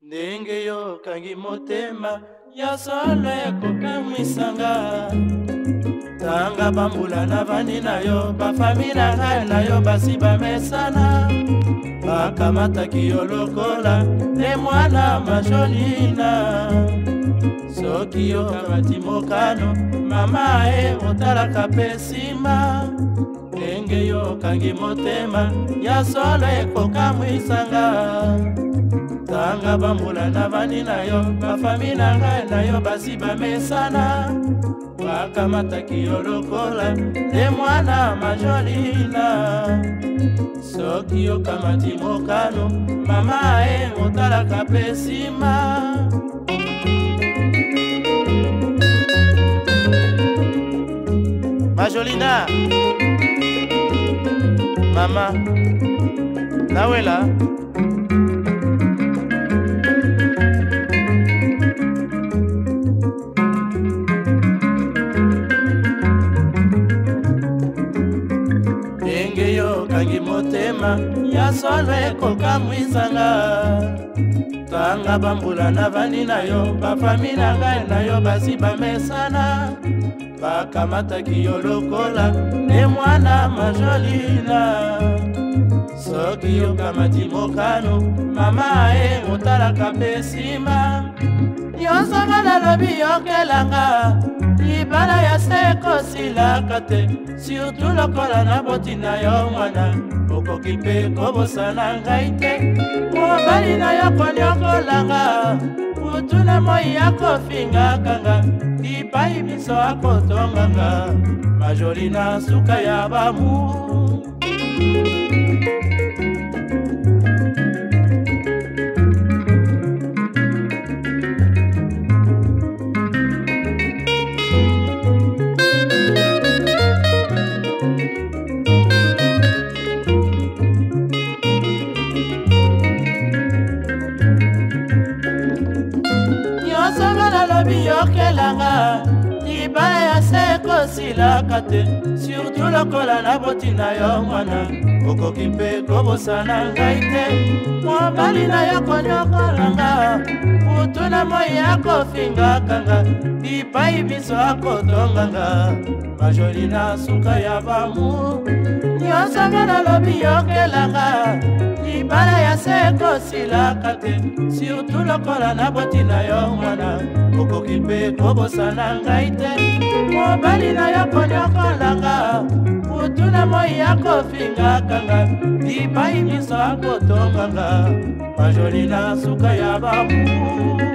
Ndenge yo kangi motema ya solo ekokamwisanga tanga bambula na vandi na yo bafami na ngai na yo basi bamesana bakamataki yo lokola ne mwana Majolina soki yo kamati mokano mama otalaka pe nsima ndenge yo kangi motema ya solo ekokamwisanga tanga bambula na vandi na yo bafami na ngai na yo basi bamesana bakamataki yo lokola nde mwana Majolina soki yo kamati mokano mama otalaka pe nsima Majolina mama nawela kangi motema ya solo ekokamwisanga tanga bambula na vandi na yo bafami na ngai na yo basi bamesana bakamataki yo lokola ne mwana Majolina soki yo kamati mokano mama otalaka pe nsima yosanga nalobi yokelanga libala ya se kosilaka te surtout lokola na boti na yo mwana okoki mpe kobosana ngai te mobali na yo konyokolanga kutu na moi ya kofingakanga lipai biso akotonganga Majolina suka ya bamu yokelanga libala ya se kosilaka te surtout lokola na boti na yo mwana okoki mpe kobosana ngai te mobali na yo konyokolanga kutu na moi ya kofingakanga lipai biso akotonganga Majolina suka ya bamu nyosanga nalobi yokelanga libala ya se kosilaka te surtout lokola na boti na yo mwana okoki mpe kobosana ngai te mobali na yo konyokolanga kutu na moi ya kofingakanga lipai miso akotonganga Majolina suka ya bamu